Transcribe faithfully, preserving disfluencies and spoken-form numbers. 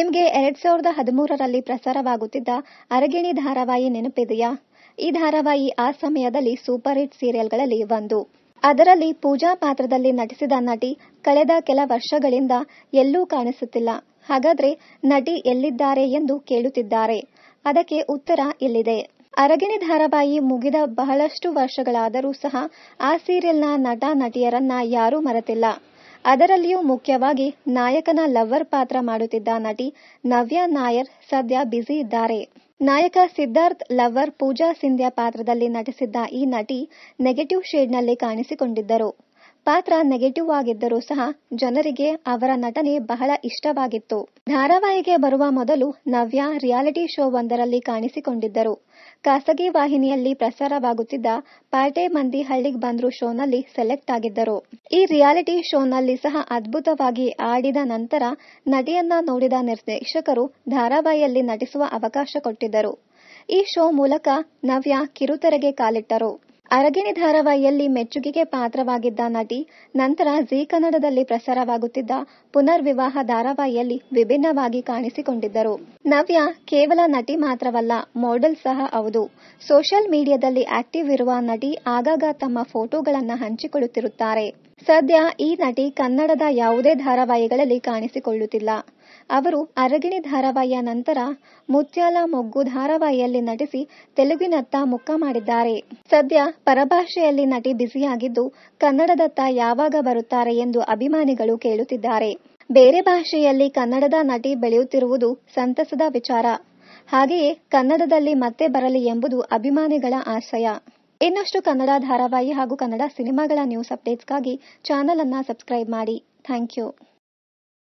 ನಿಮಗೆ ಎರಡ್ ಸಾವಿರದ ಹದಿಮೂರರಲ್ಲಿ ಪ್ರಸಾರವಾಗುತ್ತಿದ್ದ ಅರಗಿಣಿ ಧಾರಾವಾಹಿ ನೆನಪಿದೆಯಾ? ಈ ಧಾರಾವಾಹಿ ಆ ಸಮಯದಲ್ಲಿ ಸೂಪರ್ ಹಿಟ್ ಸೀರಿಯಲ್ಗಳಲ್ಲಿ ಒಂದು. ಅದರಲ್ಲಿ ಪೂಜಾ ಪಾತ್ರದಲ್ಲಿ ನಟಿಸಿದ ನಟಿ ಕಳೆದ ಕೆಲ ವರ್ಷಗಳಿಂದ ಎಲ್ಲೂ ಕಾಣಿಸುತ್ತಿಲ್ಲ. ಹಾಗಾದ್ರೆ ನಟಿ ಎಲ್ಲಿದ್ದಾರೆ ಎಂದು ಕೇಳುತ್ತಿದ್ದಾರೆ. ಅದಕ್ಕೆ ಉತ್ತರ ಇಲ್ಲಿದೆ. ಅರಗಿಣಿ ಧಾರಾವಾಹಿ ಮುಗಿದ ಬಹಳಷ್ಟು ವರ್ಷಗಳಾದರೂ ಸಹ ಆ ಸೀರಿಯಲ್ನ ನಟ ನಟಿಯರನ್ನ ಯಾರೂ ಮರೆತಿಲ್ಲ. ಅದರಲ್ಲಿಯೂ ಮುಖ್ಯವಾಗಿ ನಾಯಕನ ಲವ್ವರ್ ಪಾತ್ರ ಮಾಡುತ್ತಿದ್ದ ನಟಿ ನವ್ಯಾ ನಾಯರ್ ಸದ್ಯ ಬ್ಯುಸಿ ಇದ್ದಾರೆ. ನಾಯಕ ಸಿದ್ಧಾರ್ಥ್ ಲವ್ವರ್ ಪೂಜಾ ಸಿಂಧ್ಯಾ ಪಾತ್ರದಲ್ಲಿ ನಟಿಸಿದ್ದ ಈ ನಟಿ ನೆಗೆಟಿವ್ ಶೇಡ್ನಲ್ಲಿ ಕಾಣಿಸಿಕೊಂಡಿದ್ದರು. ಪಾತ್ರ ನೆಗೆಟಿವ್ ಆಗಿದ್ದರೂ ಸಹ ಜನರಿಗೆ ಅವರ ನಟನೆ ಬಹಳ ಇಷ್ಟವಾಗಿತ್ತು. ಧಾರಾವಾಹಿಗೆ ಬರುವ ಮೊದಲು ನವ್ಯಾ ರಿಯಾಲಿಟಿ ಶೋ ಒಂದರಲ್ಲಿ ಕಾಣಿಸಿಕೊಂಡಿದ್ದರು. ಖಾಸಗಿ ವಾಹಿನಿಯಲ್ಲಿ ಪ್ರಸಾರವಾಗುತ್ತಿದ್ದ ಪಾಟೆ ಮಂದಿ ಹಳ್ಳಿಗ್ ಬಂದ್ರು ಶೋನಲ್ಲಿ ಸೆಲೆಕ್ಟ್ ಆಗಿದ್ದರು. ಈ ರಿಯಾಲಿಟಿ ಶೋನಲ್ಲಿ ಸಹ ಅದ್ಭುತವಾಗಿ ಆಡಿದ ನಂತರ ನಟಿಯನ್ನ ನೋಡಿದ ನಿರ್ದೇಶಕರು ಧಾರಾವಾಹಿಯಲ್ಲಿ ನಟಿಸುವ ಅವಕಾಶ ಕೊಟ್ಟಿದ್ದರು. ಈ ಶೋ ಮೂಲಕ ನವ್ಯಾ ಕಿರುತೆರೆಗೆ ಕಾಲಿಟ್ಟರು. ಅರಗಿಣಿ ಧಾರಾವಾಹಿಯಲ್ಲಿ ಮೆಚ್ಚುಗೆಗೆ ಪಾತ್ರವಾಗಿದ್ದ ನಟಿ ನಂತರ ಜೀ ಕನ್ನಡದಲ್ಲಿ ಪ್ರಸಾರವಾಗುತ್ತಿದ್ದ ಪುನರ್ವಿವಾಹ ಧಾರಾವಾಹಿಯಲ್ಲಿ ವಿಭಿನ್ನವಾಗಿ ಕಾಣಿಸಿಕೊಂಡಿದ್ದರು. ನವ್ಯಾ ಕೇವಲ ನಟಿ ಮಾತ್ರವಲ್ಲ, ಮಾಡೆಲ್ ಸಹ ಹೌದು. ಸೋಷಿಯಲ್ ಮೀಡಿಯಾದಲ್ಲಿ ಆಕ್ಟಿವ್ ಇರುವ ನಟಿ ಆಗಾಗ ತಮ್ಮ ಫೋಟೋಗಳನ್ನು ಹಂಚಿಕೊಳ್ಳುತ್ತಿರುತ್ತಾರೆ. ಸದ್ಯ ಈ ನಟಿ ಕನ್ನಡದ ಯಾವುದೇ ಧಾರಾವಾಹಿಗಳಲ್ಲಿ ಕಾಣಿಸಿಕೊಳ್ಳುತ್ತಿಲ್ಲ. ಅವರು ಅರಗಿಣಿ ಧಾರಾವಾಹಿಯ ನಂತರ ಮುತ್ಯಾಲ ಮೊಗ್ಗು ಧಾರಾವಾಹಿಯಲ್ಲಿ ನಟಿಸಿ ತೆಲುಗಿನತ್ತ ಮುಖ ಮಾಡಿದ್ದಾರೆ. ಸದ್ಯ ಪರಭಾಷೆಯಲ್ಲಿ ನಟಿ ಬ್ಯುಸಿಯಾಗಿದ್ದು ಕನ್ನಡದತ್ತ ಯಾವಾಗ ಬರುತ್ತಾರೆ ಎಂದು ಅಭಿಮಾನಿಗಳು ಕೇಳುತ್ತಿದ್ದಾರೆ. ಬೇರೆ ಭಾಷೆಯಲ್ಲಿ ಕನ್ನಡದ ನಟಿ ಬೆಳೆಯುತ್ತಿರುವುದು ಸಂತಸದ ವಿಚಾರ. ಹಾಗೆಯೇ ಕನ್ನಡದಲ್ಲಿ ಮತ್ತೆ ಬರಲಿ ಎಂಬುದು ಅಭಿಮಾನಿಗಳ ಆಶಯ. ಇನ್ನಷ್ಟು ಕನ್ನಡ ಧಾರಾವಾಹಿ ಹಾಗೂ ಕನ್ನಡ ಸಿನಿಮಾಗಳ ನ್ಯೂಸ್ ಅಪ್ಡೇಟ್ಸ್ಗಾಗಿ ಚಾನೆಲ್ ಅನ್ನ ಸಬ್ಸ್ಕ್ರೈಬ್ ಮಾಡಿ. Thank you.